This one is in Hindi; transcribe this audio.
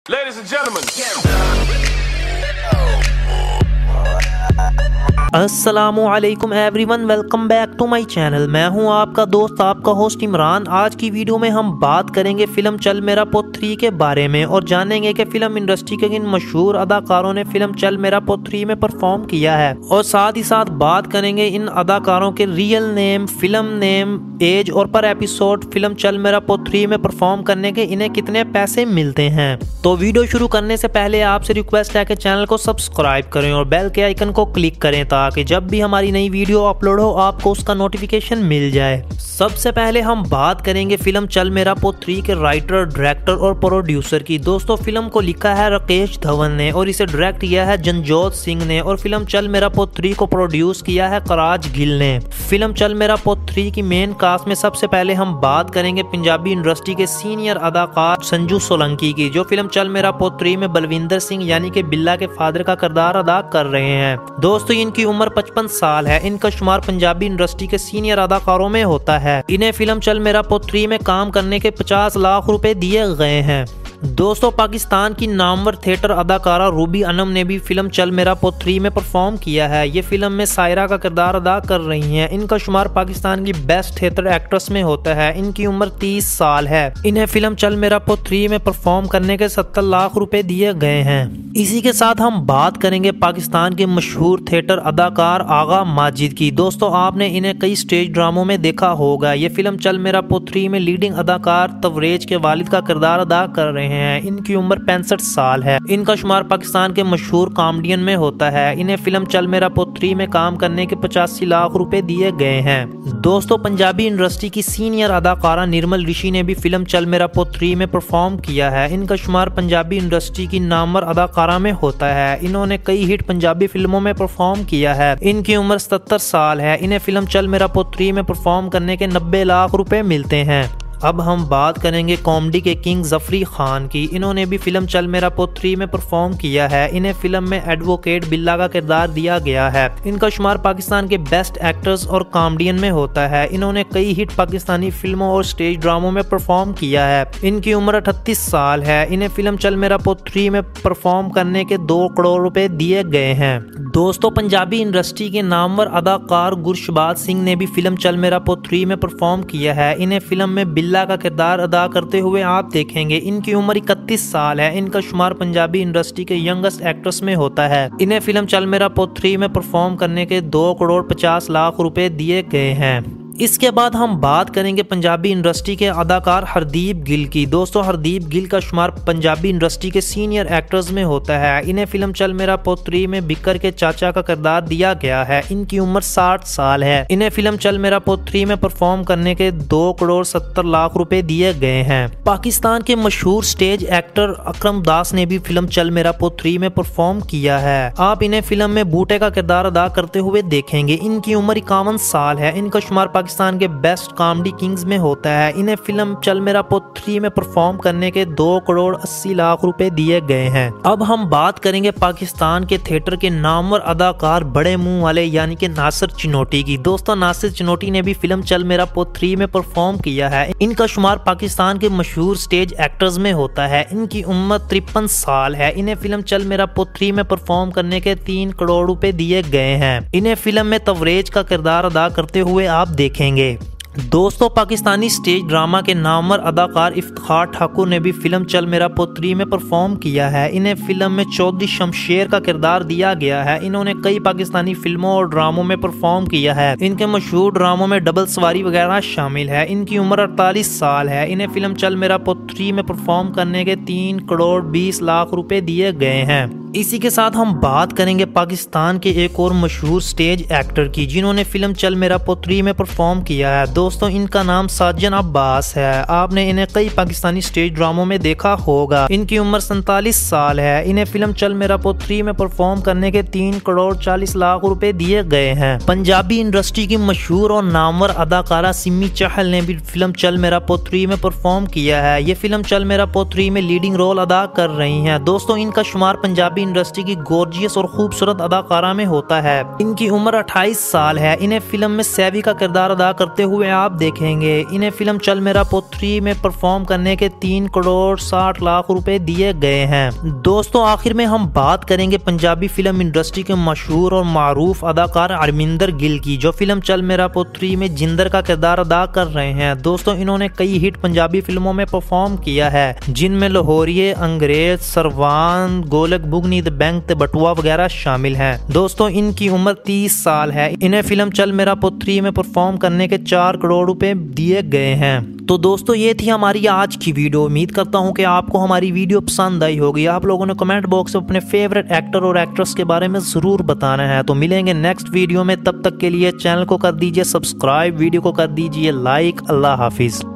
Ladies and gentlemen. अस्सलामुअलैकुम everyone, welcome back to my channel. मैं हूं आपका दोस्त, आपका होस्ट इमरान। आज की वीडियो में हम बात करेंगे फिल्म चल मेरा पुत 3 के बारे में और जानेंगे कि फिल्म इंडस्ट्री के किन मशहूर अदाकारों ने फिल्म चल मेरा पुत 3 में परफॉर्म किया है और साथ ही साथ बात करेंगे इन अदाकारों के real name, film name, age और पर एपिसोड फिल्म चल मेरा पुत 3 में परफॉर्म करने के इन्हें कितने पैसे मिलते हैं। तो वीडियो शुरू करने से पहले आपसे रिक्वेस्ट है कि चैनल को सब्सक्राइब करें और बेल के आइकन को क्लिक करें ताकि जब भी हमारी नई वीडियो अपलोड हो आपको उसका नोटिफिकेशन मिल जाए। सबसे पहले हम बात करेंगे फिल्म चल मेरा पुत 3 के राइटर, डायरेक्टर और प्रोड्यूसर की। दोस्तों, फिल्म को लिखा है राकेश धवन ने और इसे डायरेक्ट किया है जनजोत सिंह ने और फिल्म चल मेरा पुत 3 को प्रोड्यूस किया है कराज गिल ने। फिल्म चल मेरा पुत 3 की मेन कास्ट में सबसे पहले हम बात करेंगे पंजाबी इंडस्ट्री के सीनियर अदाकार संजू सोलंकी की, जो फिल्म चल मेरा पुत 3 में बलविंदर सिंह यानी कि बिल्ला के फादर का किरदार अदा कर रहे हैं। दोस्तों, इनकी उम्र 55 साल है। इनका शुमार पंजाबी इंडस्ट्री के सीनियर अदाकारों में होता है। इन्हें फिल्म चल मेरा पुत 3 में काम करने के 50 लाख रुपए दिए गए हैं। दोस्तों, पाकिस्तान की नामवर थिएटर अदाकारा रूबी अनम ने भी फिल्म चल मेरा पुत 3 में परफॉर्म किया है। ये फिल्म में सायरा का किरदार अदा कर रही हैं। इनका शुमार पाकिस्तान की बेस्ट थिएटर एक्ट्रेस में होता है। इनकी उम्र 30 साल है। इन्हें फिल्म चल मेरा पुत 3 में परफॉर्म करने के 70 लाख रुपए दिए गए हैं। इसी के साथ हम बात करेंगे पाकिस्तान के मशहूर थिएटर अदाकार आगा माजिद की। दोस्तों, आपने इन्हें कई स्टेज ड्रामों में देखा होगा। ये फिल्म चल मेरा पुत 3 में लीडिंग अदाकार तवरेज के वालिद का किरदार अदा कर रहे हैं। इनकी उम्र 65 साल है। इनका शुमार पाकिस्तान के मशहूर कॉमेडियन में होता है। इन्हें फिल्म चल मेरा पुत 3 में काम करने के 85 लाख रुपए दिए गए हैं। दोस्तों, पंजाबी इंडस्ट्री की सीनियर अदाकारा निर्मल ऋषि ने भी फिल्म चल मेरा पुत 3 में परफॉर्म किया है। इनका शुमार पंजाबी इंडस्ट्री की नामवर अदाकारा में होता है। इन्होंने कई हिट पंजाबी फिल्मों में परफॉर्म किया है। इनकी उम्र 77 साल है। इन्हें फिल्म चल मेरा पुत 3 में परफॉर्म करने के 90 लाख रुपए मिलते हैं। अब हम बात करेंगे कॉमेडी के किंग जफरी खान की। इन्होंने भी फिल्म चल मेरा पुत 3 में परफॉर्म किया है। इन्हें फिल्म में एडवोकेट बिल्ला का किरदार दिया गया है। इनका शुमार पाकिस्तान के बेस्ट एक्टर्स और कॉमेडियन में होता है। इन्होंने कई हिट पाकिस्तानी फिल्मों और स्टेज ड्रामों में परफॉर्म किया है। इनकी उम्र 38 साल है। इन्हें फिल्म चल मेरा पुत 3 में परफॉर्म करने के 2 करोड़ रुपए दिए गए हैं। दोस्तों, पंजाबी इंडस्ट्री के नामवर अदाकार गुरशबाज सिंह ने भी फिल्म चल मेरा पुत 3 में परफॉर्म किया है। इन्हें फिल्म में बिल्ला का किरदार अदा करते हुए आप देखेंगे। इनकी उम्र 31 साल है। इनका शुमार पंजाबी इंडस्ट्री के यंगेस्ट एक्ट्रेस में होता है। इन्हें फिल्म चल मेरा पुत 3 में परफॉर्म करने के 2 करोड़ 50 लाख रुपए दिए गए हैं। इसके बाद हम बात करेंगे पंजाबी इंडस्ट्री के अदाकार हरदीप गिल की। दोस्तों, हरदीप गिल का शुमार पंजाबी इंडस्ट्री के सीनियर एक्टर्स में होता है। इन्हें फिल्म चल मेरा पुत 3 में बिकर के चाचा का किरदार दिया गया है। इनकी उम्र 60 साल है। इन्हें फिल्म चल मेरा पुत 3 में परफॉर्म करने के 2 करोड़ 70 लाख रुपए दिए गए हैं। पाकिस्तान के मशहूर स्टेज एक्टर अकरम दास ने भी फिल्म चल मेरा पुत 3 में परफॉर्म किया है। आप इन्हें फिल्म में बूटे का किरदार अदा करते हुए देखेंगे। इनकी उम्र 51 साल है। इनका शुमार पाकिस्तान के बेस्ट कॉमेडी किंग्स में होता है। इन्हें फिल्म चल मेरा पुत 3 में परफॉर्म करने के 2 करोड़ 80 लाख रुपए दिए गए हैं। अब हम बात करेंगे पाकिस्तान के थिएटर के नामवर अदाकार बड़े मुंह वाले यानी कि नासिर चिनोटी की। दोस्तों, नासिर चिनोटी ने भी फिल्म चल मेरा पुत 3 में परफॉर्म किया है। इनका शुमार पाकिस्तान के मशहूर स्टेज एक्टर्स में होता है। इनकी उम्र 53 साल है। इन्हें फिल्म चल मेरा पुत 3 में परफॉर्म करने के 3 करोड़ रुपए दिए गए हैं। इन्हें फिल्म में तवरेज का किरदार अदा करते हुए आप देखेंगे। दोस्तों, पाकिस्तानी स्टेज ड्रामा के नामवर अदाकार इफ्तिखार ठाकुर ने भी फिल्म चल मेरा पुत 3 में परफॉर्म किया है। इन्हें फिल्म में चौधरी शमशेर का किरदार दिया गया है। इन्होंने कई पाकिस्तानी फिल्मों और ड्रामों में परफॉर्म किया है। इनके मशहूर ड्रामों में डबल सवारी वगैरह शामिल है। इनकी उम्र 48 साल है। इन्हें फिल्म चल मेरा पुत 3 में परफॉर्म करने के 3 करोड़ 20 लाख रुपए दिए गए हैं। इसी के साथ हम बात करेंगे पाकिस्तान के एक और मशहूर स्टेज एक्टर की, जिन्होंने फिल्म चल मेरा पुत 3 में परफॉर्म किया है। दोस्तों, इनका नाम साजन अब्बास है। आपने इन्हें कई पाकिस्तानी स्टेज ड्रामों में देखा होगा। इनकी उम्र 47 साल है। इन्हें फिल्म चल मेरा पुत 3 में परफॉर्म करने के 3 करोड़ 40 लाख रुपए दिए गए हैं। पंजाबी इंडस्ट्री की मशहूर और नामवर अदाकारा सिमी चहल ने भी फिल्म चल मेरा पुत 3 में परफॉर्म किया है। ये फिल्म चल मेरा पुत 3 में लीडिंग रोल अदा कर रही हैं। दोस्तों, इनका शुमार पंजाबी इंडस्ट्री की गॉर्जियस और खूबसूरत अदाकारा में होता है। इनकी उम्र 28 साल है। इन्हें फिल्म में सैवी का किरदार अदा करते हुए आप देखेंगे। इन्हें फिल्म चल मेरा पुत 3 में परफॉर्म करने के 3 करोड़ 60 लाख रुपए दिए गए हैं। दोस्तों आखिर में हम बात करेंगे पंजाबी फिल्म इंडस्ट्री के मशहूर और मारूफ अदाकार अरमिंदर गिल की, जो फिल्म चल मेरा पुत 3 में जिंदर का किरदार अदा कर रहे हैं। दोस्तों इन्होंने कई हिट पंजाबी फिल्मों में परफॉर्म किया है, जिनमें लाहौरिये, अंग्रेज, सरवान, गोलक बुगनी, द बैंक ते बटुआ वगैरह शामिल हैं। दोस्तों इनकी उम्र 30 साल है। इन्हें फिल्म चल मेरा पुत 3 में परफॉर्म करने के 4 करोड़ रुपए दिए गए हैं। तो दोस्तों ये थी हमारी आज की वीडियो। उम्मीद करता हूँ कि आपको हमारी वीडियो पसंद आई होगी। आप लोगों ने कमेंट बॉक्स में अपने फेवरेट एक्टर और एक्ट्रेस के बारे में जरूर बताना है। तो मिलेंगे नेक्स्ट वीडियो में, तब तक के लिए चैनल को कर दीजिए सब्सक्राइब, वीडियो को कर दीजिए लाइक। अल्लाह हाफिज।